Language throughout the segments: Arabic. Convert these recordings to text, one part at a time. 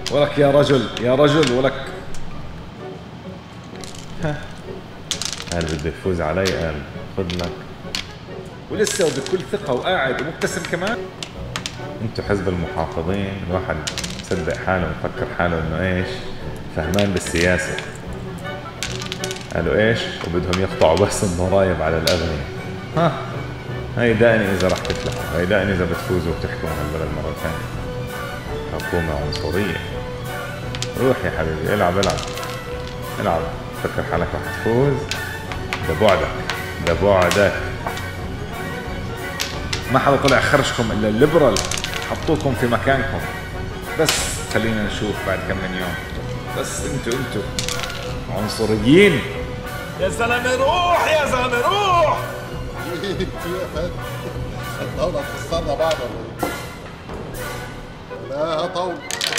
ولك يا رجل يا رجل ولك. قال بده يفوز علي، قال خذ لك. ولسه وبكل ثقة وقاعد ومبتسم كمان. انتوا حزب المحافظين، الواحد مصدق حاله ومفكر حاله انه ايش فهمان بالسياسة. قالوا ايش وبدهم يقطعوا بس الضرائب على الاغنياء. ها هاي دقني اذا رح تفلحوا، هاي دقني اذا بتفوزوا وبتحكموا هالبلد مرة ثانية. حكومة عنصرية. روح يا حبيبي العب العب العب، فكر حالك رح تفوز. ده بعدك، ده بعدك. ما حدا طلع خرجكم الا الليبرال، حطوكم في مكانكم. بس خلينا نشوف بعد كم من يوم. بس انتوا عنصريين. يا زلمه روح يا زلمه روح. يا فندم الدولة تخسرنا بعض ولا ايه؟ لا طول.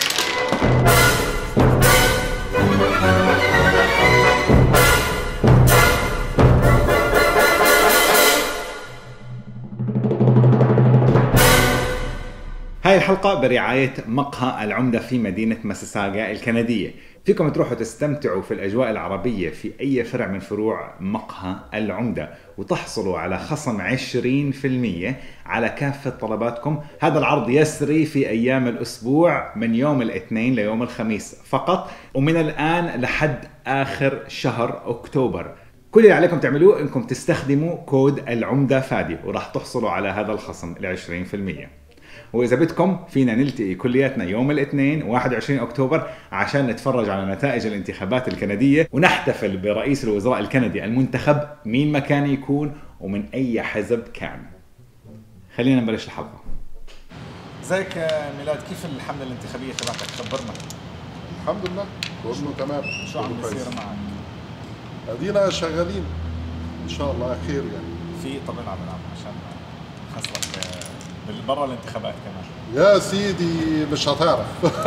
هاي الحلقة برعاية مقهى العمدة في مدينة مسيساغا الكندية. فيكم تروحوا تستمتعوا في الأجواء العربية في أي فرع من فروع مقهى العمدة وتحصلوا على خصم 20% على كافة طلباتكم. هذا العرض يسري في أيام الأسبوع من يوم الاثنين ليوم الخميس فقط، ومن الآن لحد آخر شهر أكتوبر. كل اللي عليكم تعملوه انكم تستخدموا كود العمدة فادي وراح تحصلوا على هذا الخصم 20%. وإذا بدكم فينا نلتقي كلياتنا يوم الاثنين 21 أكتوبر عشان نتفرج على نتائج الانتخابات الكندية ونحتفل برئيس الوزراء الكندي المنتخب مين ما كان يكون ومن أي حزب كان. خلينا نبلش الحلقة. ازيك يا ميلاد، كيف الحملة الانتخابية تبعتك؟ خبرنا. الحمد لله كله تمام. شو عم بيصير معك؟ ادينا شغالين ان شاء الله خير يعني. في طب العب عشان خسرك برا الانتخابات كمان. يا سيدي مش هتعرف.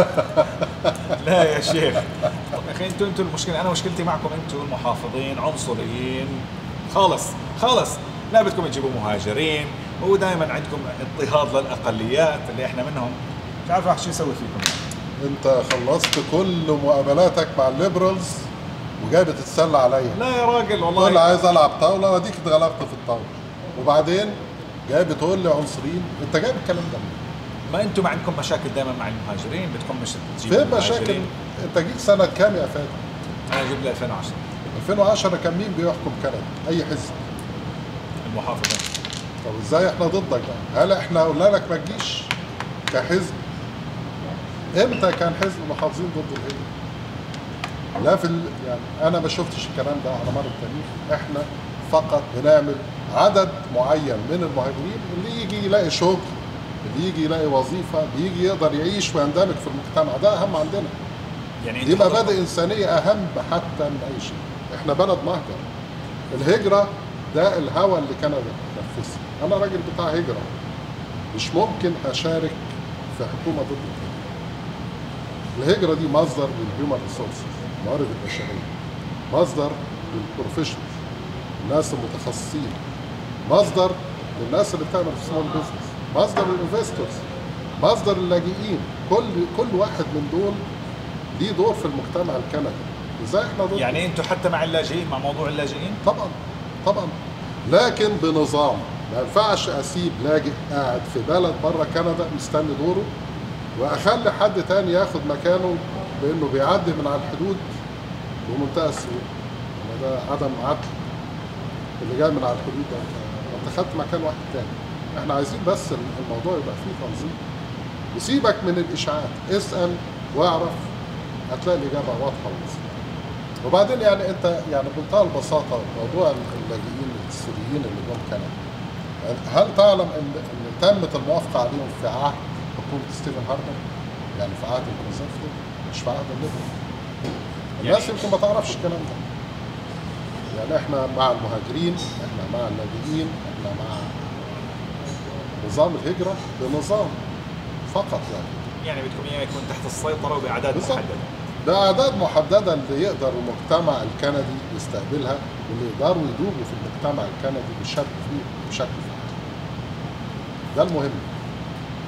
لا يا شيخ. طب يا اخي انتوا المشكله، انا مشكلتي معكم انتوا المحافظين عنصريين خالص. لا بدكم تجيبوا مهاجرين ودائما عندكم اضطهاد للاقليات اللي احنا منهم. مش عارف راح شو يسوي فيكم يعني. انت خلصت كل مقابلاتك مع الليبرالز وجاي بتتسلى عليا. لا يا راجل والله. كل عايز العب طاوله واديك اتغلبت في الطاوله، وبعدين جاي بتقول لي عنصريين. انت جايب الكلام ده منين؟ ما انتم ما عندكم مشاكل دائما مع المهاجرين، بدكم مش تجيبوا فين مشاكل؟ انت جيت سنه كام يا فادي؟ انا جبت لي 2010. 2010 كان مين بيحكم كندا؟ اي حزب؟ المحافظين. طب ازاي احنا ضدك بقى؟ هل احنا قلنا لك ما تجيش كحزب؟ امتى كان حزب المحافظين ضد الهجرة؟ لا يعني انا ما شفتش الكلام ده على مر التاريخ. احنا فقط بنعمل عدد معين من المهاجرين اللي يجي يلاقي شغل، اللي يجي يلاقي وظيفه، اللي يجي يقدر يعيش ويندمج في المجتمع. ده اهم عندنا. يعني دي مبادئ انسانيه اهم حتى من اي شيء. احنا بلد مهجر. الهجره ده الهوى اللي كندا بتنفذه. انا راجل بتاع هجره، مش ممكن اشارك في حكومه ضد الهجره. الهجره دي مصدر للهيومن ريسورسز، الموارد البشريه، مصدر للبروفيشنالز، الناس المتخصصين، مصدر للناس اللي بتعمل في سمول بزنس، مصدر للانفستورز، مصدر للاجئين. كل واحد من دول ليه دور في المجتمع الكندي. ازاي احنا ضد؟ يعني انتوا حتى مع اللاجئين، مع موضوع اللاجئين؟ طبعا لكن بنظام. ما ينفعش اسيب لاجئ قاعد في بلد بره كندا مستني دوره واخلي حد تاني ياخد مكانه بانه بيعدي من على الحدود بمنتهى السهوله. ده عدم عدل. اللي جاي من على الحدود ده انت خدت مكان واحد تاني. احنا عايزين بس الموضوع يبقى فيه تنظيم. وسيبك من الاشاعات، اسال واعرف هتلاقي الاجابه واضحه وبسيطه. وبعدين يعني انت يعني بمنتهى البساطه موضوع اللاجئين السوريين اللي جم كندا، هل تعلم ان تمت الموافقه عليهم في عهد حكومه ستيفن هاردر؟ يعني في عهد الكونسرفتيف، مش في عهد الليبرال. الناس يمكن ما تعرفش الكلام ده. يعني احنا مع المهاجرين، احنا مع اللاجئين، احنا مع نظام الهجره بنظام فقط. يعني بدكم اياه يكون تحت السيطره وباعداد محدده. بأعداد محدده اللي يقدر المجتمع الكندي يستقبلها، واللي يقدروا يدوبوا في المجتمع الكندي بشكل فعال. ده المهم.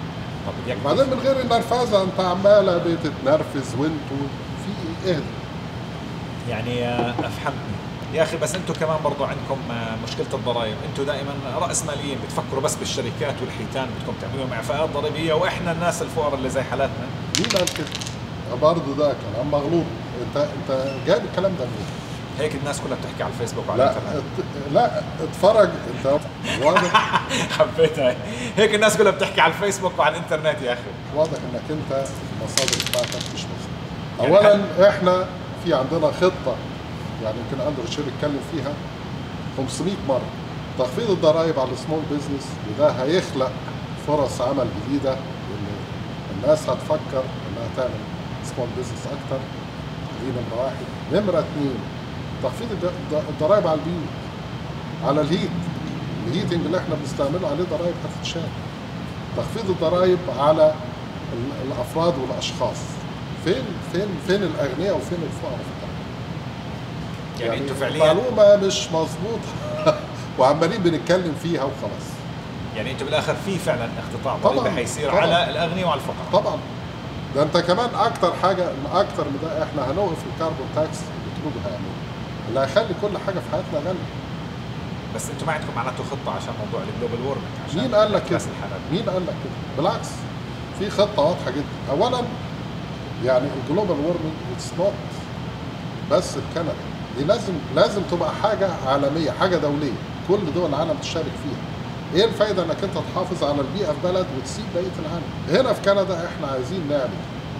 طب بدك بعدين من غير النرفزه، انت عماله بتتنرفز وانتوا في ايه؟ يعني افهمني يا اخي، بس انتم كمان برضو عندكم مشكله الضرائب. انتم دائما راس ماليين بتفكروا بس بالشركات والحيتان، بدكم تعملوا لهم اعفاءات ضريبيه، واحنا الناس الفقراء اللي زي حالاتنا. مين قال كده؟ برضه ده كلام مغلوط. انت جايب الكلام ده منين؟ هيك الناس كلها بتحكي على الفيسبوك وعلى لا الانترنت. لا اتفرج انت واضح. حبيتها هيك الناس كلها بتحكي على الفيسبوك وعلى الانترنت يا اخي. واضح انك انت المصادر بتاعتك مش مظبوطه. يعني اولا احنا في عندنا خطه، يعني يمكن اندرو شير اتكلم فيها 500 مره، تخفيض الضرائب على السمول بزنس، وده هيخلق فرص عمل جديده، وان الناس هتفكر انها تعمل سمول بزنس اكتر. دي نمره واحد. نمره اثنين، تخفيض الضرائب على البيوت، على الهيتنج اللي احنا بنستعمله عليه ضرائب هتتشال. تخفيض الضرائب على الافراد والاشخاص. فين الاغنياء وفين الفقراء في الضرائب؟ يعني انتم فعليا معلومه مش مظبوطه وعمالين بنتكلم فيها وخلاص. يعني انتم بالاخر في فعلا اقتطاع ضريبي حيصير على الاغنياء وعلى الفقراء. طبعا. ده انت كمان اكتر حاجه، اكتر من ده احنا هنوقف الكربون تاكس اللي بتقولوا هيعمله، اللي هيخلي كل حاجه في حياتنا غاليه. بس انتم ما عندكم معناته خطه عشان موضوع الجلوبال وورمنج؟ مين قال لك كده؟ مين قال لك كده؟ بالعكس، في خطه واضحه جدا. اولا يعني الجلوبال وورمنج اتس نوت بس في كندا، دي لازم تبقى حاجه عالميه، حاجه دوليه، كل دول العالم تشارك فيها. ايه الفايده انك انت تحافظ على البيئه في بلد وتسيب بقيه العالم؟ هنا في كندا احنا عايزين نعمل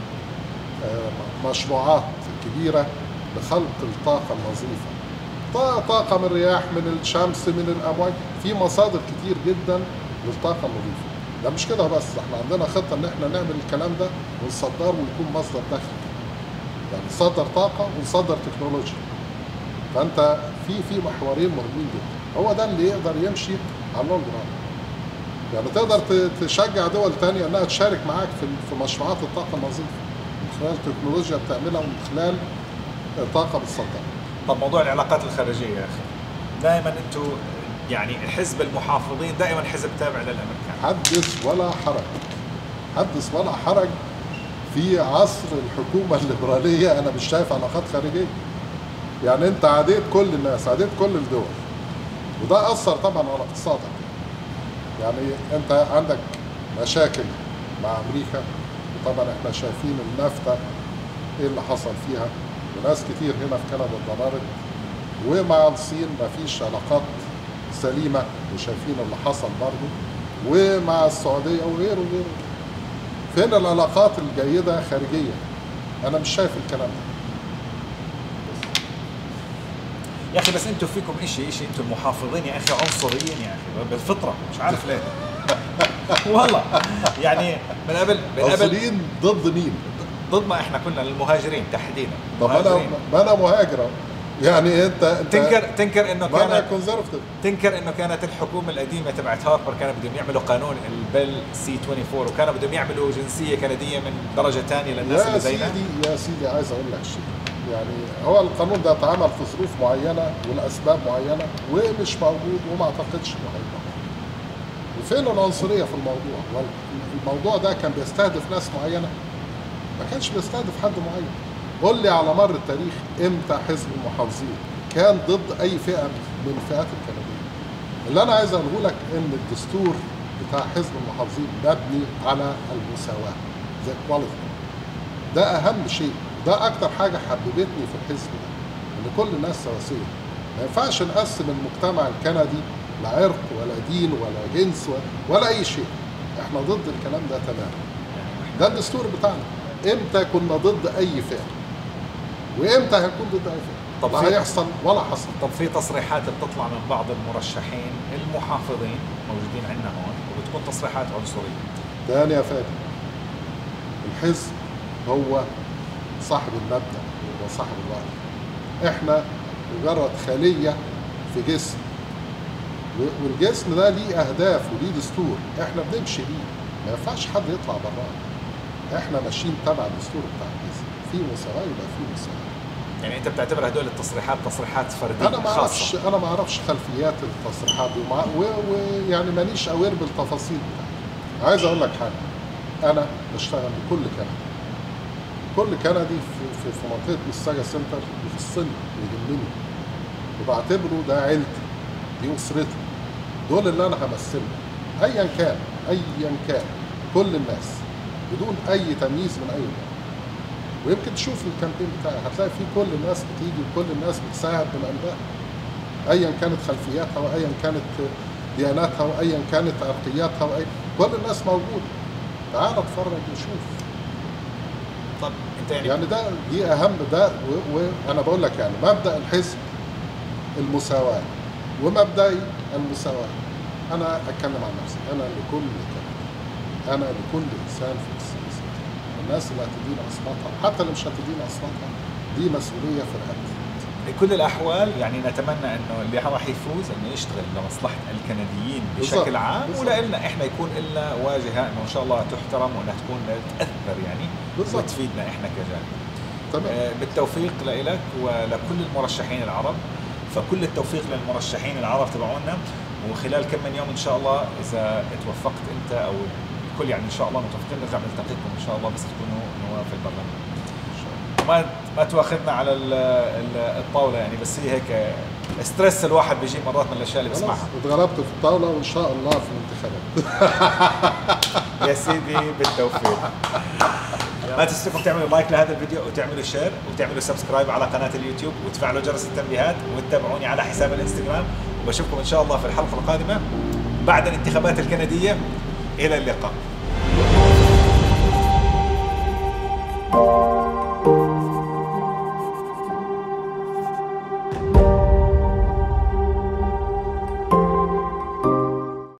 مشروعات كبيره لخلق الطاقه النظيفه، طاقه من الرياح، من الشمس، من الامواج، في مصادر كتير جدا للطاقه النظيفه. ده مش كده بس، احنا عندنا خطه ان احنا نعمل الكلام ده ونصدره ويكون مصدر دخل، يعني نصدر طاقه ونصدر تكنولوجيا. فانت في محورين مهمين جدا، هو ده اللي يقدر يمشي على اللونج ران. يعني تقدر تشجع دول تانية انها تشارك معاك في مشروعات الطاقه النظيفه من خلال تكنولوجيا بتعملها ومن خلال طاقه بتصدرها. طب موضوع العلاقات الخارجيه يا اخي، دائما انتم يعني حزب المحافظين دائما حزب تابع للامريكان. حدث ولا حرج، حدث ولا حرج. في عصر الحكومه الليبراليه انا مش شايف علاقات خارجيه. يعني انت عديت كل الناس، عديت كل الدول، وده اثر طبعا على اقتصادك. يعني انت عندك مشاكل مع امريكا، وطبعا احنا شايفين النفطه ايه اللي حصل فيها، وناس كتير هنا في كندا اتضررت، ومع الصين مفيش علاقات سليمه وشايفين اللي حصل برضه، ومع السعوديه وغيره وغيره. فين العلاقات الجيده خارجيا؟ انا مش شايف الكلام ده. يا اخي بس انتم فيكم شيء انتم المحافظين يا اخي عنصريين يا اخي بالفطره، مش عارف ليه. والله يعني من قبل عنصريين ضد مين؟ ضد ما احنا كنا المهاجرين تحديدا. طب انا مهاجر، يعني انت تنكر انه كانت كونزرفتيف، تنكر انه كانت الحكومه القديمه تبعت هاربر كانوا بدهم يعملوا قانون البيل سي 24، وكانوا بدهم يعملوا جنسيه كنديه من درجه ثانيه للناس اللي زينا. يا سيدي عايز اقول لك شيء، يعني هو القانون ده اتعمل في ظروف معينه والاسباب معينه ومش موجود، وما اعتقدش انه هيبقى. وفين العنصريه في الموضوع؟ الموضوع ده كان بيستهدف ناس معينه، ما كانش بيستهدف حد معين. قول لي على مر التاريخ امتى حزب المحافظين كان ضد اي فئه من الفئات الكنديه؟ اللي انا عايز اقوله لك ان الدستور بتاع حزب المحافظين مبني على المساواه، زي equality. ده اهم شيء، ده اكتر حاجه حببتني في الحزب ده، ان كل الناس سواسيه. ما ينفعش نقسم المجتمع الكندي لعرق ولا دين ولا جنس ولا اي شيء. احنا ضد الكلام ده تماما. ده الدستور بتاعنا. امتى كنا ضد اي فئه؟ وامتى هنكون ضد اي فئه؟ طب لا هيحصل ولا حصل. طب في تصريحات بتطلع من بعض المرشحين المحافظين موجودين عندنا هون وبتكون تصريحات عنصريه. تاني يا فادي، الحزب هو صاحب المبدأ وصاحب الرأي. احنا مجرد خلية في جسم، والجسم ده ليه اهداف وليه دستور احنا بنمشي بيه، ما ينفعش حد يطلع براه. احنا ماشيين تبع الدستور بتاع الجسم، في مساواة يبقى في مساواة. يعني انت بتعتبر هدول التصريحات تصريحات فرديه؟ انا ما اعرفش خلفيات التصريحات دي، ويعني مانيش اوير بالتفاصيل بتاعتها. عايز اقول لك حاجه، انا بشتغل لكل كندي. كل كندي في منطقه ميسيساجا سنتر يخصني ويهمني، وبعتبره ده عيلتي، دي اسرتي، دول اللي انا همثلهم ايا كان كل الناس بدون اي تمييز من اي نوع. ويمكن تشوف الكامبين بتاعي هتلاقي فيه كل الناس بتيجي وكل الناس بتساعد من قلبها، ايا كانت خلفياتها وايا كانت دياناتها وايا كانت عرقياتها كل الناس موجوده. تعال اتفرج وشوف. طب انت يعني دي اهم ده، وانا بقول لك يعني مبدا الحزب المساواه، ومبدئي المساواه. انا اتكلم عن نفسي، انا لكل كلمه، انا لكل انسان في السياسه. الناس اللي هتدينا اصواتها حتى اللي مش هتدينا اصواتها دي مسؤوليه في رقبتي. بكل الاحوال يعني نتمنى انه اللي راح يفوز انه يشتغل لمصلحه الكنديين بشكل عام، ولنا احنا يكون لنا واجهه انه ان شاء الله تحترم وانها تكون تاثر يعني وتفيدنا احنا كجانب. تمام. بالتوفيق لك ولكل المرشحين العرب، فكل التوفيق للمرشحين العرب تبعونا، وخلال كم من يوم ان شاء الله اذا توفقت انت او الكل يعني ان شاء الله متوفقين نرجع نلتقيكم ان شاء الله، بس تكونوا نواب في البرلمان. ما تواخذنا على الطاوله يعني، بس هي هيك ستريس الواحد بيجي مرات من الاشياء اللي بسمعها. اتغلبت في الطاوله وان شاء الله في الانتخابات. يا سيدي بالتوفيق. ما تنسوا تعملوا لايك لهذا الفيديو وتعملوا شير وتعملوا سبسكرايب على قناه اليوتيوب وتفعلوا جرس التنبيهات وتتابعوني على حساب الانستغرام، وبشوفكم ان شاء الله في الحلقه القادمه بعد الانتخابات الكنديه. الى اللقاء.